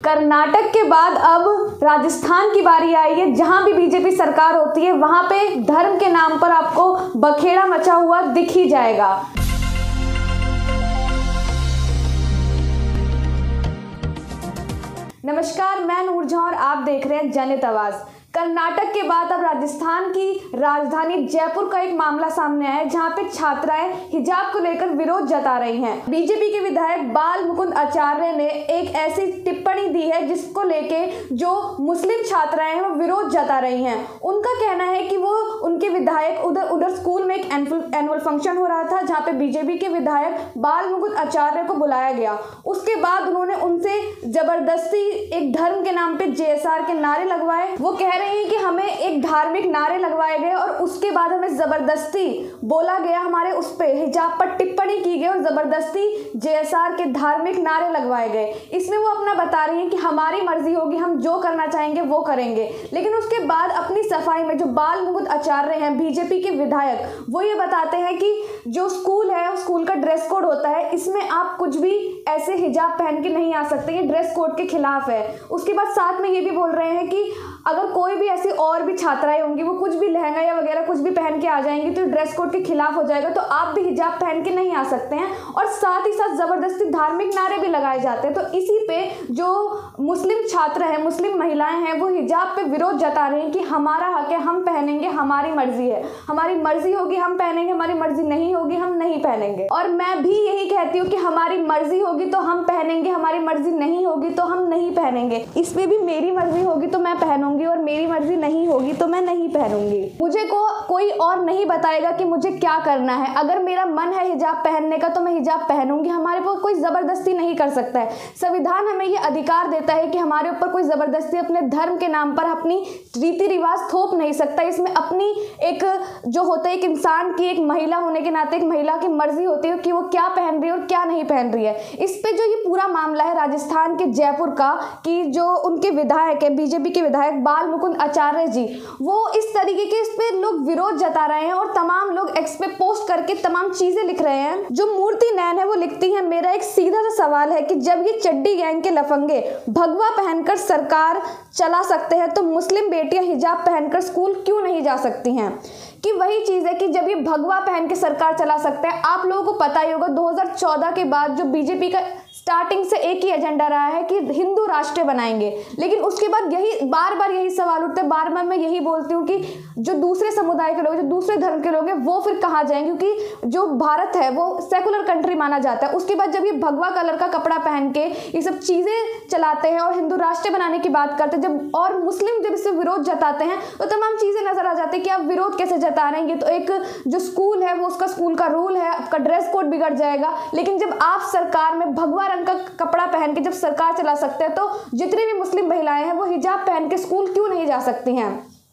कर्नाटक के बाद अब राजस्थान की बारी आई है। जहां भी बीजेपी सरकार होती है वहां पे धर्म के नाम पर आपको बखेड़ा मचा हुआ दिख ही जाएगा। नमस्कार, मैं नूरजहां और आप देख रहे हैं जनहित आवाज। कर्नाटक के बाद अब राजस्थान की राजधानी जयपुर का एक मामला सामने आया है, जहां पे छात्राएं हिजाब को लेकर विरोध जता रही हैं। बीजेपी के विधायक बाल मुकुंद आचार्य ने एक ऐसी टिप्पणी दी है जिसको लेके जो मुस्लिम छात्राएं हैं वो विरोध जता रही हैं। उनका कहना है कि वो उनके विधायक उधर स्कूल में एक एनुअल फंक्शन हो रहा था, जहाँ पे बीजेपी के विधायक बाल मुकुंद आचार्य को बुलाया गया। उसके बाद उन्होंने उनसे जबरदस्ती एक धर्म के नाम पे JSR के नारे लगवाए। वो कह रहे हैं कि हमें एक धार्मिक नारे लगवाए गए और उसके बाद हमें जबरदस्ती बोला गया, हमारे उस पे हिजाब पर टिप्पणी की गई और जबरदस्ती JSR के धार्मिक नारे लगवाए गए। इसमें वो अपना बता रही हैं कि हमारी मर्जी होगी, हम जो करना चाहेंगे वो करेंगे। लेकिन उसके बाद अपनी सफाई में जो बाल मुकुंद आचार्य हैं बीजेपी के विधायक, वो ये बताते हैं कि जो स्कूल है उस स्कूल का ड्रेस कोड होता है, इसमें आप कुछ भी ऐसे हिजाब पहन के नहीं आ सकते, ये ड्रेस कोड के खिलाफ है। उसके बाद साथ में ये भी बोल रहे हैं कि अगर कोई भी ऐसी और भी छात्राएं होंगी वो कुछ भी लहंगा या वगैरह कुछ भी पहन के आ जाएंगी तो ड्रेस कोड के खिलाफ हो जाएगा, तो आप भी हिजाब पहन के नहीं आ सकते हैं। और साथ ही साथ जबरदस्ती धार्मिक नारे भी लगाए जाते हैं। तो इसी पे जो मुस्लिम छात्र हैं, मुस्लिम महिलाएं हैं, वो हिजाब पे विरोध जता रही हैं कि हमारा हक है, हम पहनेंगे, हमारी मर्जी है, हमारी मर्जी होगी हम पहनेंगे, हमारी मर्जी नहीं होगी हम नहीं पहनेंगे। और मैं भी यही कहती हूँ कि हमारी मर्जी होगी तो हम पहनेंगे, हमारी मर्जी नहीं होगी तो हम नहीं पहनेंगे। इसमें भी मेरी मर्जी होगी तो मैं पहनूंगी और मेरी मर्जी नहीं होगी तो मैं नहीं पहनूंगी। मुझे कोई और नहीं बताएगा कि मुझे क्या करना है। अगर मेरा मन है हिजाब पहनने का तो मैं हिजाब पहनूंगी। हमारे पर कोई जबरदस्ती नहीं कर सकता है। संविधान हमें ये अधिकार देता है कि हमारे ऊपर कोई जबरदस्ती अपने धर्म के नाम पर अपनी रीति रिवाज थोप नहीं सकता। इसमें अपनी एक जो होता है एक इंसान की, एक महिला होने के नाते एक महिला की मर्जी होती है कि वो क्या पहन रही है और क्या नहीं पहन रही है। इस पे जो ये पूरा मामला है राजस्थान के जयपुर का, कि जो उनके विधायक है बीजेपी के विधायक बाल मुकुंद आचार्य जी, वो इस तरीके के इस पे लोग विरोध जता रहे हैं और तमाम लोग एक्स पे पोस्ट करके तमाम चीजें लिख रहे हैं। जो मूर्ति नैन है वो लिखती है, मेरा एक सीधा सा सवाल है कि जब ये चड्डी गैंग के लफंगे भगवा पहनकर सरकार चला सकते हैं तो मुस्लिम बेटियां हिजाब पहनकर स्कूल क्यों नहीं जा सकती हैं? कि वही चीज़ है कि जब ये भगवा पहन के सरकार चला सकते हैं। आप लोगों को पता ही होगा 2014 के बाद जो बीजेपी का स्टार्टिंग से एक ही एजेंडा रहा है कि हिंदू राष्ट्र बनाएंगे, लेकिन उसके बाद यही बार बार यही सवाल उठते हैं। बार बार मैं यही बोलती हूँ कि जो दूसरे समुदाय के लोग, जो दूसरे धर्म के लोग हैं, वो फिर कहाँ जाएंगे? क्योंकि जो भारत है वो सेकुलर कंट्री माना जाता है। उसके बाद जब ये भगवा कलर का कपड़ा पहन के ये सब चीज़ें चलाते हैं और हिंदू राष्ट्र बनाने की बात करते हैं, जब और मुस्लिम जब इससे विरोध जताते हैं तो तमाम चीज़ें नजर आ जाती है कि आप विरोध कैसे जता रहे हैं। ये तो एक जो स्कूल है वो उसका स्कूल का रूल है, आपका ड्रेस कोड बिगड़ जाएगा। लेकिन जब आप सरकार में भगवा रंग का कपड़ा पहन के जब सरकार चला सकते हैं तो जितनी भी मुस्लिम महिलाएं हैं वो हिजाब पहन के स्कूल क्यों नहीं जा सकती हैं?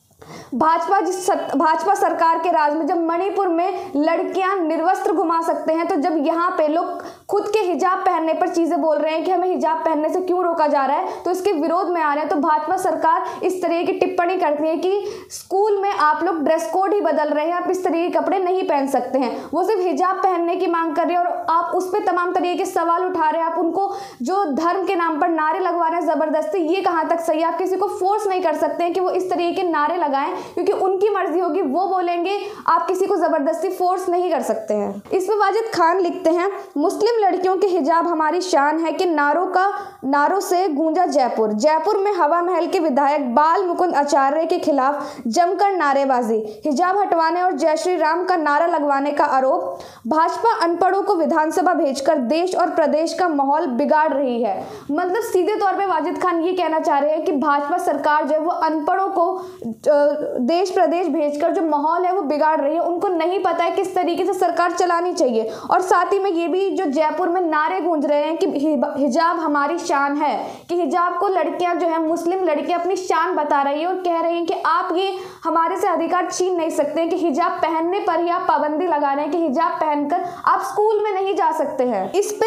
भाजपा सरकार के राज में जब मणिपुर में लड़कियां निर्वस्त्र घुमा सकते हैं, तो जब यहाँ पे लोग खुद के हिजाब पहनने पर चीजें बोल रहे हैं कि हमें हिजाब पहनने से क्यों रोका जा रहा है, तो इसके विरोध में आ रहे हैं। तो भाजपा सरकार इस तरह की टिप्पणी करती है कि स्कूल में आप लोग ड्रेस कोड ही बदल रहे हैं, आप इस तरह के कपड़े नहीं पहन सकते हैं। वो सिर्फ हिजाब पहनने की मांग कर रहे हैं और आप उस पर तमाम तरीके के सवाल उठा रहे हैं। आप उनको जो धर्म के नाम पर नारे लगवा रहे हैं जबरदस्ती, ये कहाँ तक सही है? आप किसी को फोर्स नहीं कर सकते हैं कि वो इस तरीके के नारे लगाएं, क्योंकि उनकी मर्जी होगी, वो बोलेंगे। आप किसी को जबरदस्ती फोर्स नहीं कर सकते हैं। इसमें वाजिद खान लिखते हैं, मुस्लिम लड़कियों के हिजाब हमारी शान है कि नारों से गूंजा जयपुर। जयपुर में हवा महल के विधायक बाल मुकुंद आचार्य के खिलाफ जमकर नारेबाजी, हिजाब हटवाने और जय श्री राम का नारा लगवाने का आरोप। भाजपा अनपढ़ों को विधानसभा भेजकर देश और प्रदेश का माहौल बिगाड़ रही है। मतलब सीधे तौर पे वाजिद खान ये कहना चाह रहे हैं कि भाजपा सरकार जो है वो अनपढ़ों को देश प्रदेश भेजकर जो माहौल है वो बिगाड़ रही है। उनको नहीं पता है किस तरीके से सरकार चलानी चाहिए। और साथ ही में ये भी जो जयपुर में नारे गूंज रहे हैं कि हिजाब हमारी शान है, कि हिजाब को लड़कियां जो है मुस्लिम लड़कियां अपनी शान बता रही है और कह रही हैं कि आप ये हमारे से अधिकार छीन नहीं सकते हैं कि हिजाब पहनने पर ही आप पाबंदी लगा रहे हैं कि हिजाब पहनकर आप स्कूल में नहीं जा सकते हैं। इस पे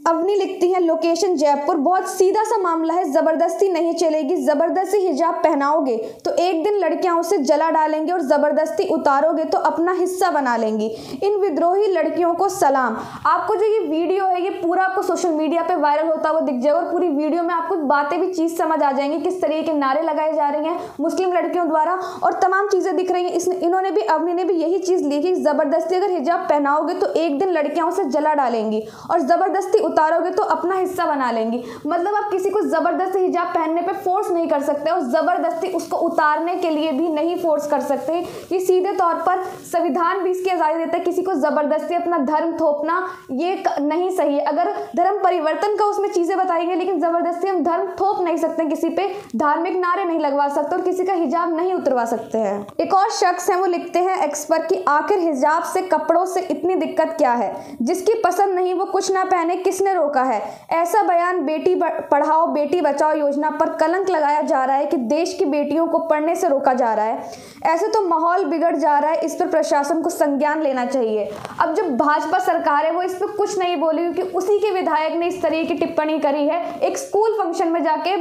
अवनी लिखती हैं लोकेशन जयपुर, बहुत सीधा सा मामला है, जबरदस्ती नहीं चलेगी, जबरदस्ती हिजाब पहनाओगे तो एक दिन लड़कियां उसे जला डालेंगे और जबरदस्ती उतारोगे तो अपना हिस्सा बना लेंगी। इन विद्रोही लड़कियों को सलाम। आपको जो ये वीडियो है ये पूरा आपको सोशल मीडिया पे वायरल होता हुआ दिख जाएगा और पूरी वीडियो में आपको बातें भी चीज समझ आ जाएंगी, किस तरीके के नारे लगाए जा रहे हैं मुस्लिम लड़कियों द्वारा और तमाम चीजें दिख रही हैं। इन्होंने भी अवनी ने भी यही चीज लिखी, जबरदस्ती अगर हिजाब पहनाओगे तो एक दिन लड़कियां उसे जला डालेंगी और जबरदस्ती उतारोगे तो अपना हिस्सा बना लेंगी। मतलब आप किसी को जबरदस्ती हिजाब पहनने पे फोर्स नहीं कर सकते और जबरदस्ती उसको उतारने के लिए भी नहीं फोर्स कर सकते। ये सीधे तौर पर संविधान भी इसकी आजादी देता है, किसी को जबरदस्ती अपना धर्म थोपना ये नहीं सही है। अगर धर्म परिवर्तन का उसमें चीजें बताएंगे लेकिन जबरदस्ती हम धर्म थोप नहीं सकते, किसी पे धार्मिक नारे नहीं लगवा सकते और किसी का हिजाब नहीं उतरवा सकते हैं। एक और शख्स है वो लिखते हैं एक्सपर्ट की आखिर हिजाब से कपड़ों से इतनी दिक्कत क्या है, जिसकी पसंद नहीं वो कुछ ना पहने, किसने रोका है। ऐसा बयान बेटी पढ़ाओ बेटी बचाओ योजना पर कलंक लगाया जा रहा है कि देश की बेटियों को पढ़ने से रोका जा रहा है। ऐसे तो माहौल बिगड़ जा रहा है, इस पर प्रशासन को संज्ञान लेना चाहिए। अब जो भाजपा सरकार है वो इस पर कुछ नहीं बोली क्योंकि उसी के विधायक ने इस तरह की टिप्पणी करी है। एक स्कूल फंक्शन में जाके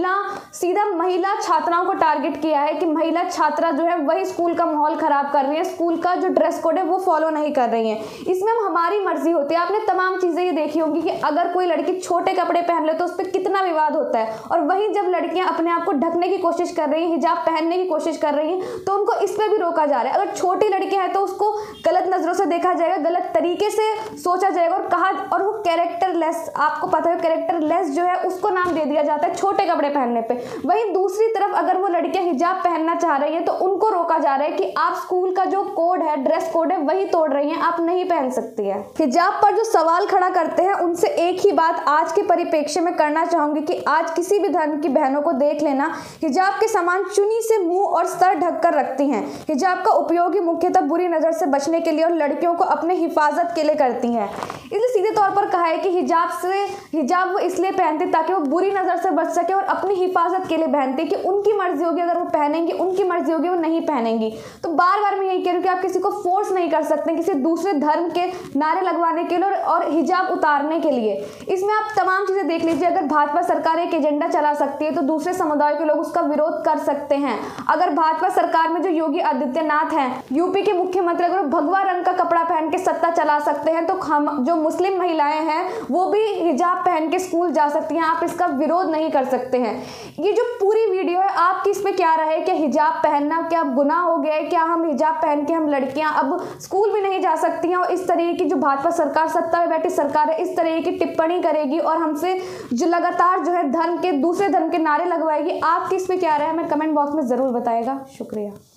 सीधा महिला छात्राओं को टारगेट किया है कि महिला छात्रा जो है वही स्कूल का माहौल खराब कर रही है, स्कूल का जो ड्रेस कोड है वो फॉलो नहीं कर रही है। इसमें हम हमारी मर्जी होती है। आपने तमाम चीजें ये देखी होंगी कि अगर कोई लड़की छोटे कपड़े पहन ले तो उस पर कितना विवाद होता है और वहीं जब लड़कियां अपने आप को ढकने की कोशिश कर रही हैं, हिजाब पहनने की कोशिश कर रही हैं तो उनको इस पर भी रोका जा रहा है। अगर छोटी लड़की है तो उसको गलत नजरों से देखा जाएगा, गलत तरीके से सोचा जाएगा और वो कैरेक्टरलेस, आपको पता है कैरेक्टरलेस जो है उसको नाम दे दिया जाता है छोटे कपड़े पहनने पे। वहीं दूसरी तरफ अगर वो लड़कियां हिजाब पहनना चाह रही है तो उनको रोका जा रहा है कि आप स्कूल का जो कोड है, ड्रेस कोड है वही तोड़ रही हैं, आप नहीं पहन सकती है। हिजाब पर जो सवाल खड़ा करते हैं उनसे एक ही बात आज के परिप्रेक्ष्य में करना चाहूंगी कि आज किसी भी धर्म की बहनों को देख लेना, हिजाब के समान चुन्नी से मुंह और सर ढककर रखती हैं। हिजाब का उपयोग ही मुख्यतः बुरी नजर से बचने के लिए और लड़कियों को अपने हिफाजत के लिए करती हैं। इसलिए सीधे तौर पर कहा है कि हिजाब वो इसलिए पहनती ताकि वो बुरी नजर से बच सके और अपनी हिफाजत के लिए पहनती कि उनकी मर्जी होगी, अगर वो पहनेंगी उनकी मर्जी होगी, वो नहीं पहनेंगी। तो बार बार मैं यही कह रही हूँ कि आप किसी को फोर्स नहीं कर सकते किसी दूसरे धर्म के नारे लगवाने के लिए और हिजाब उतारने के लिए। इसमें आप तमाम चीजें देख लीजिए। अगर भाजपा सरकार एक एजेंडा चला सकती है तो दूसरे समुदाय के लोग उसका विरोध कर सकते हैं। अगर भाजपा सरकार में जो योगी आदित्यनाथ हैं, यूपी के मुख्यमंत्री, अगर भगवा रंग का कपड़ा पहन के सत्ता चला सकते हैं तो हम जो मुस्लिम महिलाएं हैं वो भी हिजाब पहन के स्कूल जा सकती हैं। आप इसका विरोध नहीं कर सकते हैं। ये जो पूरी वीडियो है आपकी इसमें क्या राय है? क्या हिजाब पहनना क्या गुनाह हो गया है? क्या हम हिजाब पहन के हम लड़कियां अब स्कूल भी नहीं जा सकती हैं? और इस तरीके की जो भाजपा सरकार, सत्ता में बैठी सरकार है, इस तरह की टिप्पणी करेगी और हमसे जो लगातार जो है दूसरे धर्म के नारे लगवाएगी। आपकी इसमें क्या राय है? हमें कमेंट बॉक्स में जरूर बताएगा। शुक्रिया।